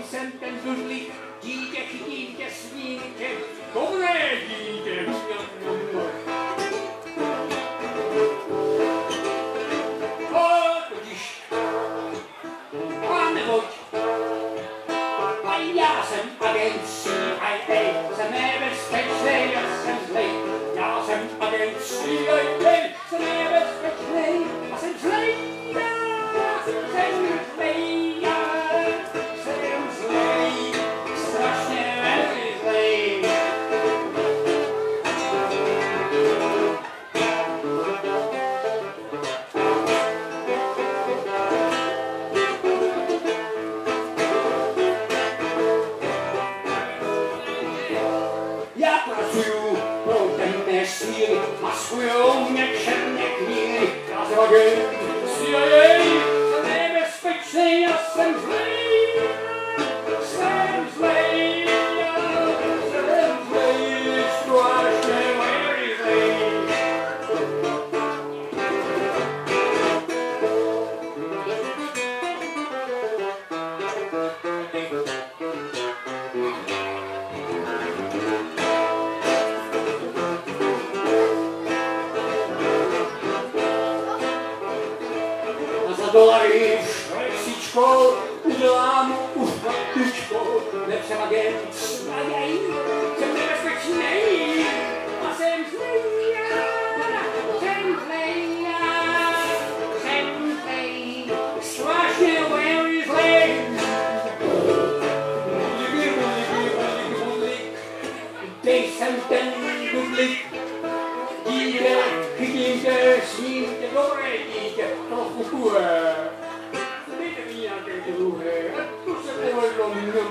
jsem ten dudlík, dítě chytím tě snímky, dobré dítě. Totiž, a neboť, a já jsem agent CIA, jsem nebezpečnej, já jsem zlej. Já jsem agent CIA, jsem nebezpečnej, a jsem zlej. Já jsem zlej, jsem zlej, strašně velmi zlej. Já pracuju pro temné síly, maskujou mě černé kníry. Já jsem agent CIA, jsem nebezpečnej, já jsem zlej. Jsem zlej, strašně velmi zlej. $2 šlexičkou, udělám už faktičkou, nepřem agent, jsem nebezpečnej, a jsem zlej, strašně velmi zlej. Dej jsem ten dudlík, dítě, chytím tě, sním tě, dobré dítě, trochu kuhé. Dejte mi nějaké druhé, a to se povedlo,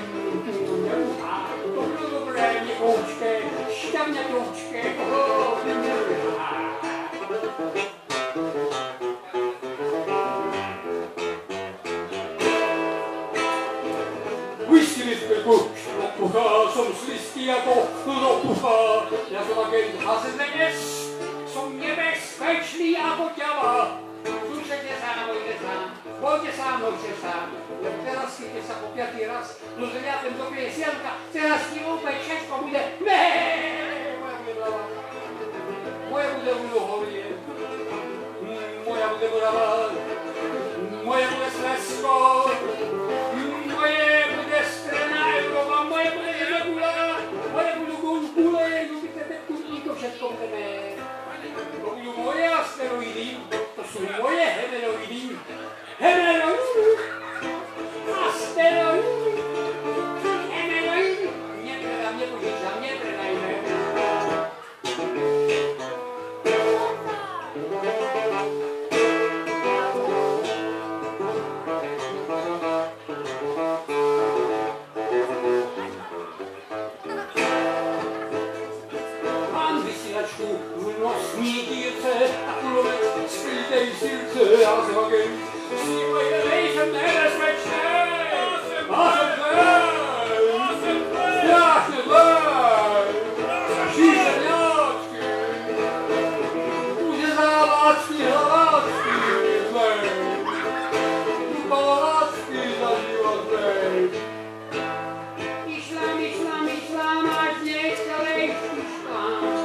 a to bylo dobré, měkoučké, šťavňatoučké, Whisky zbytku, pucha, jsem slistý jako pucha, já jsem agent hazenes, jsem nebezpečný a poťava. Slušajte sám, pojďte sám, noče sám. Teraz chytě se po 5. raz, dozvěděl ten době je silka, teraz ti úplně všechno bude, moja bude hlava, moja bude horie, moja bude brava, moje bude Slezsko, moje bude strana Evropa, moje bude Regula, moje budu gule, ljubite kurní, to všechno budeme. To budou moje asteroidy, to jsou moje hemeroidy, asteroidy, hemeroidy, mě požičá, mě prenajme. V nosní dírce a kulovec skrytej silce, já jsem agent, snímajte, nejsem nebezpečnej, já jsem zlej, šíšeňáčky, uřezáváčky, hlaváčky, zlej, upalováčky za život zlej. Išlám, až něj celej šušlám.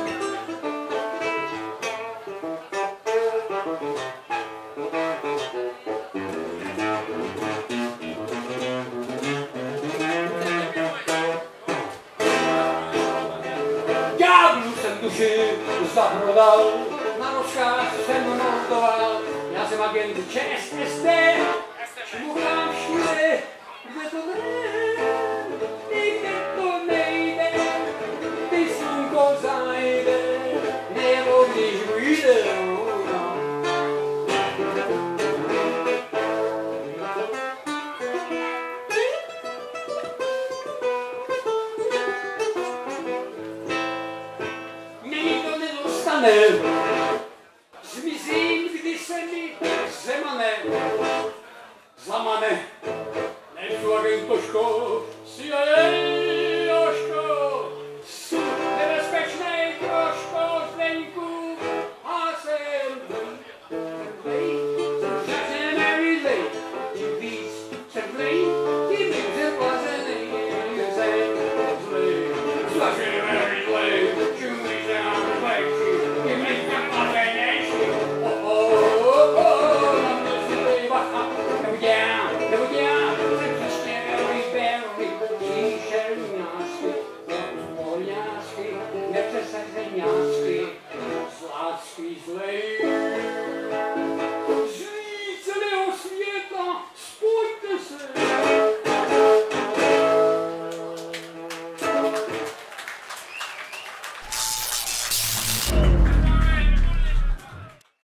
Duši zaprodal, na rozkaz jsem montoval, já jsem agent ČSSD, šmuchám všude, kde to nejde, ty slunko zajde, nebo když vyjde. Zmizím, kdy se mi zemane, zamane, nejsou agentoško,